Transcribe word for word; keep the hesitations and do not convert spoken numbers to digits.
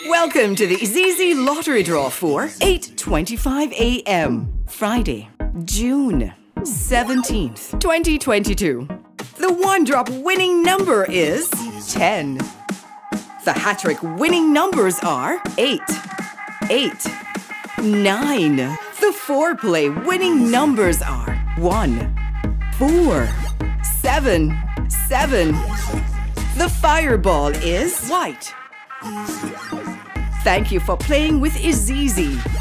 Welcome to the IZIZZI lottery draw for eight twenty-five a m Friday, June seventeenth, twenty twenty-two. The one-drop winning number is ten. The HaTTrik winning numbers are eight, eight, nine. The four-play winning numbers are one, four, seven, seven. The fireball is white. Thank you for playing with IZIZZI.